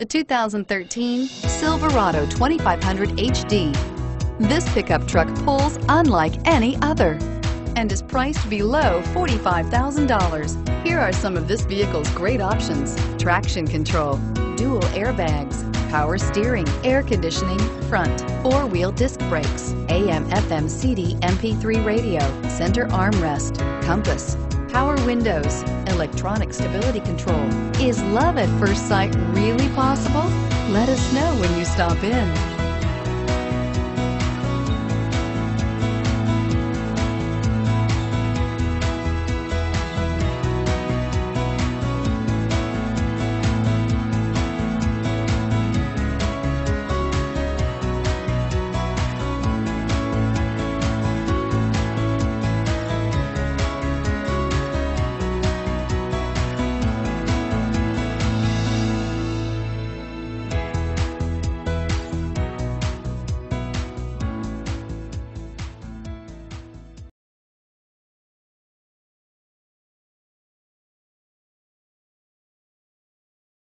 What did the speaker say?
the 2013 Silverado 2500 HD. This pickup truck pulls unlike any other and is priced below $45,000. Here are some of this vehicle's great options: traction control, dual airbags, power steering, air conditioning, front, four-wheel disc brakes, AM/FM CD MP3 radio, center armrest, compass, power windows, electronic stability control. Is love at first sight really possible? Let us know when you stop in.